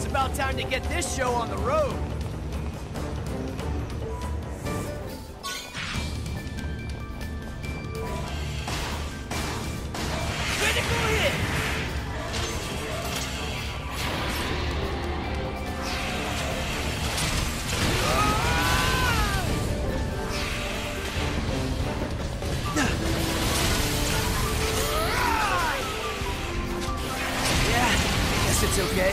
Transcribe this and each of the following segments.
about time to get this show on the road. Critical hit! It's okay.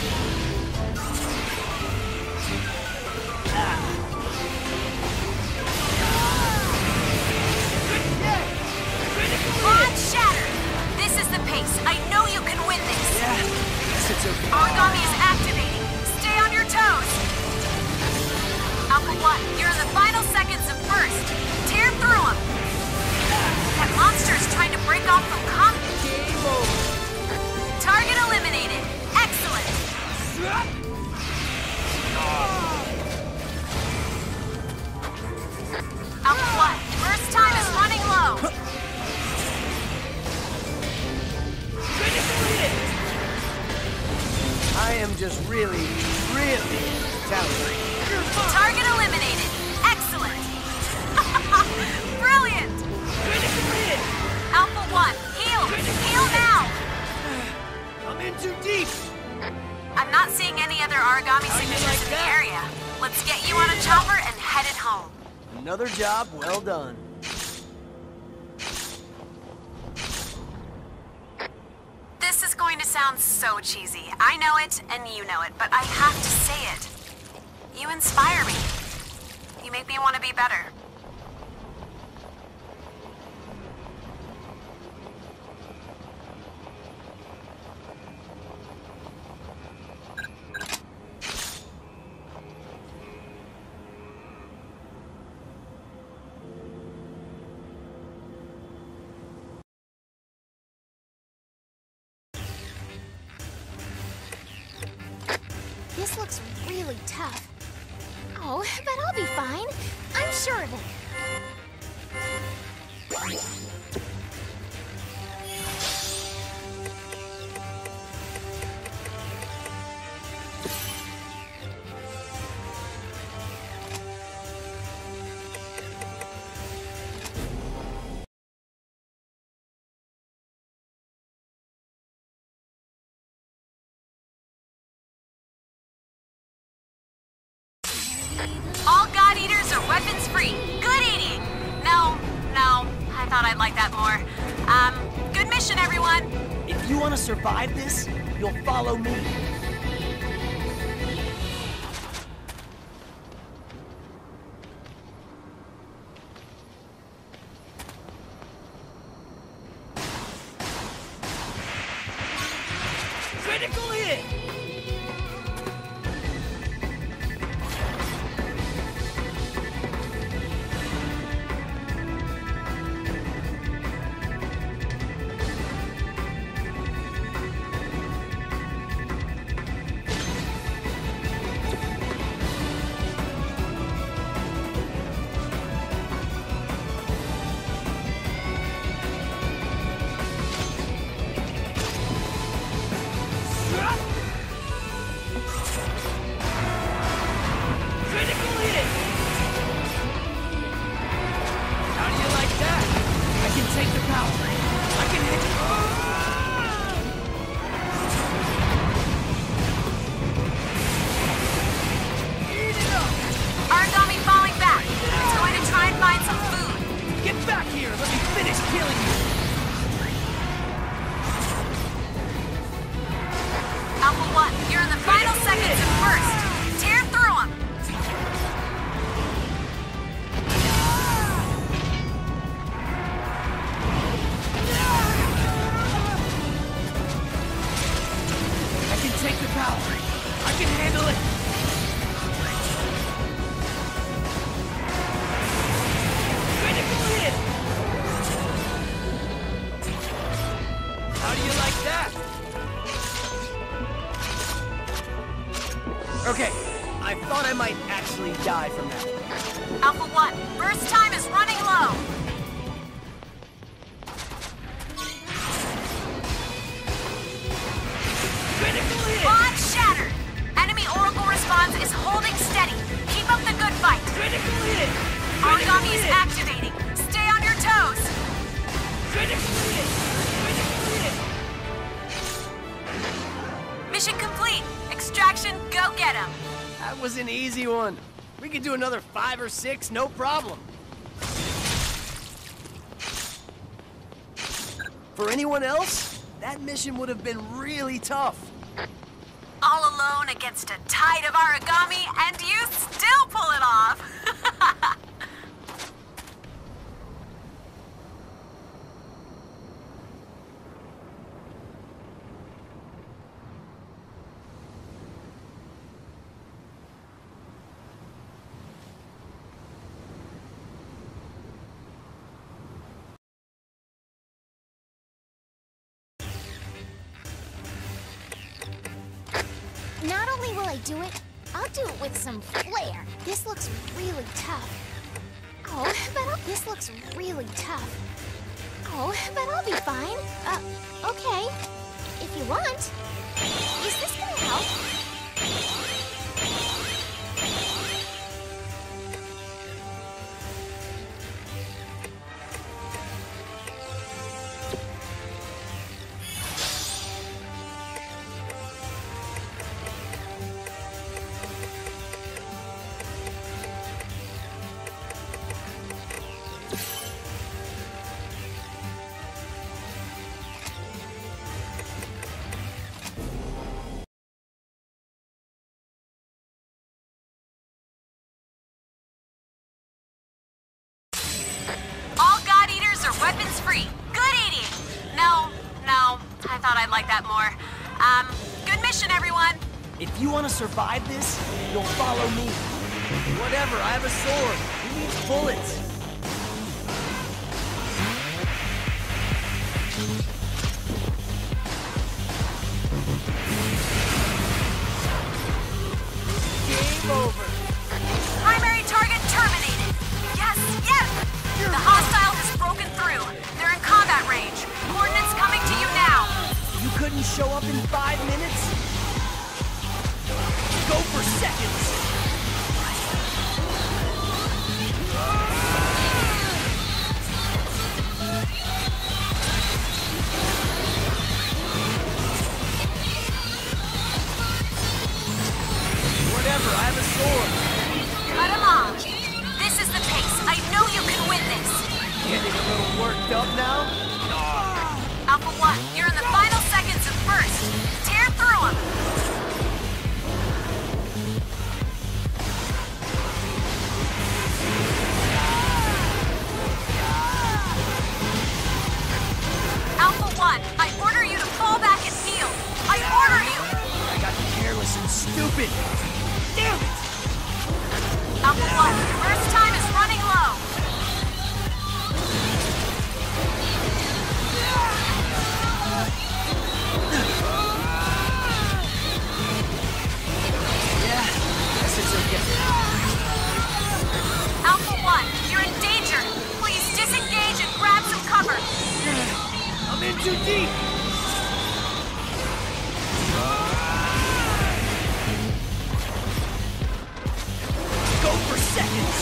Launch Shatter! This is the pace. I know you can win this. Yeah, guess it's okay. Origami is activating. Stay on your toes. Alpha 1, you're in the final seconds of first. Tear through him. That monster is trying to break off from combat. Game over. Target eliminated. Excellent. Alpha 1, first time is running low. I am just really talented. Target eliminated. Excellent. Brilliant. Alpha 1, heal. Heal now. I'm in too deep. I'm not seeing any other origami signatures in the area. Let's get you on a chopper and head it home. Another job well done. This is going to sound so cheesy. I know it, and you know it, but I have to say it. You inspire me. You make me want to be better. This looks really tough. Oh, but I'll be fine. I'm sure of it. All God Eaters are weapons free. Good eating. No, I thought I'd like that more. Good mission, everyone. If you want to survive this, you'll follow me. Critical hit! Origami falling back. It's going to try and find some food. Get back here! Let me finish killing you! Alpha 1, you're in the final seconds of first. Tear through him. I can take the power. I can handle it. Critical hit! How do you like that? Okay, I thought I might actually die from that. Alpha 1, first time is running low. Critical hit! Launch Shatter. Origami is activating. Stay on your toes. Mission complete. Extraction, go get him. That was an easy one. We could do another 5 or 6, no problem. For anyone else, that mission would have been really tough. All alone against a tide of origami, and you still pull it off. Not only will I do it, I'll do it with some flair. This looks really tough. Oh, but this looks really tough. Oh, but I'll be fine. Okay. If you want. Is this gonna help? All God Eaters are weapons free. Good eating. No, I thought I'd like that more. Good mission, everyone. If you want to survive this, you'll follow me. Whatever, I have a sword. Who needs bullets? Game over. Primary target terminated. Yes. The hostile has broken through. They're in combat range. Coordinates coming to you now. You couldn't show up in 5 minutes? Go for seconds! Whatever, I have a sword. Cut him off. This is the pace. I know you can win this. Getting a little worked up now? Alpha 1, you're in the final seconds of first. Tear through him. Alpha 1, I order you to fall back and heal. I order you. I got careless and stupid. Damn it! Alpha 1, first time is running low. Yeah, guess it's okay. Alpha 1, you're in danger. Please disengage and grab some cover. I'm in too deep! Go for seconds!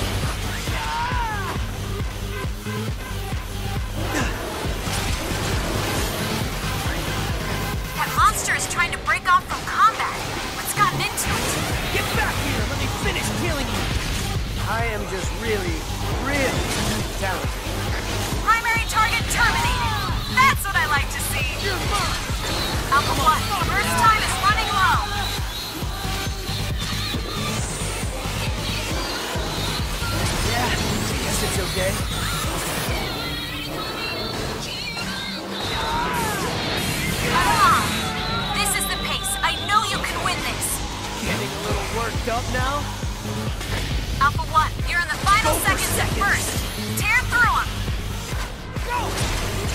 That monster is trying to break off from combat. What's gotten into it? Get back here! Let me finish killing you! I am just really talented. Primary target terminated. That's what I like to see. Alpha 1, first time is running low. Yeah, guess it's okay. Cut him off. This is the pace. I know you can win this. Getting a little worked up now? Alpha 1, you're in the final Go for seconds of seconds. first. Tear through him. Go!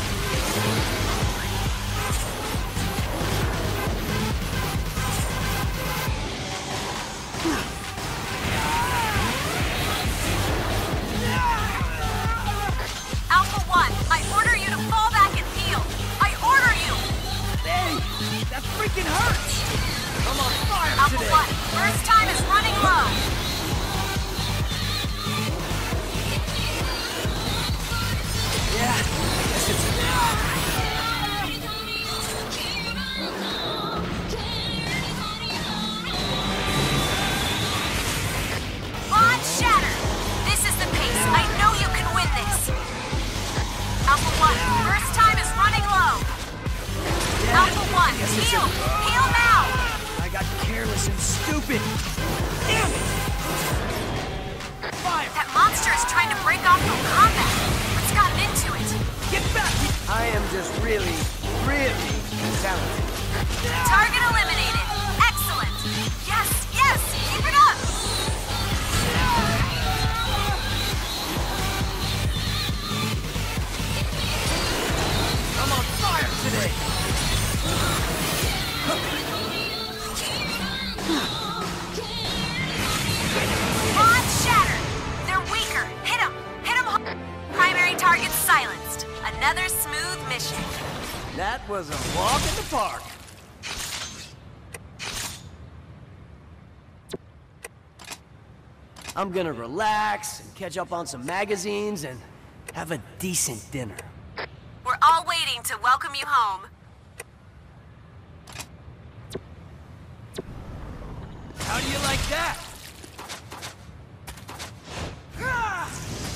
Alpha 1, I order you to fall back and heal. I order you. Hey! That freaking hurts! I'm on fire Alpha today! 1, first time is running low. stupid! Damn it! Fire! That monster is trying to break off from combat. What's gotten into it? Get back! I am just really, really talented. Target eliminated. Excellent. Yes, yes, keep it up. I'm on fire today! Mod shattered. They're weaker. Hit them. Hit them hard. Primary target silenced. Another smooth mission. That was a walk in the park. I'm gonna relax and catch up on some magazines and have a decent dinner. We're all waiting to welcome you home. How do you like that? Ah!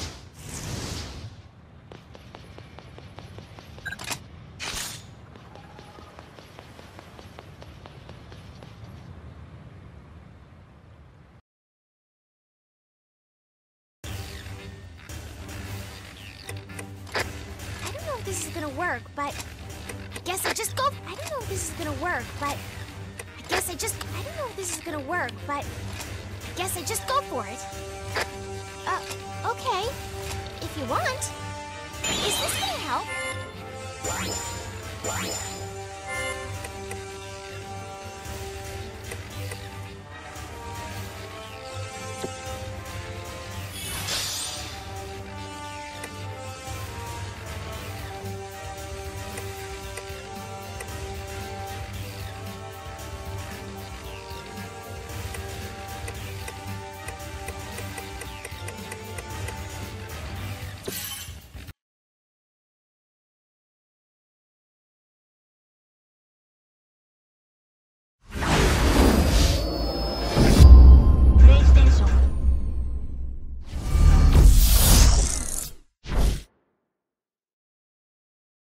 I don't know if this is gonna work, but I guess I just go. I don't know if this is gonna work, but I guess I just. I don't know if this is gonna work, but I guess I just go for it. Okay. If you want. Is this gonna help?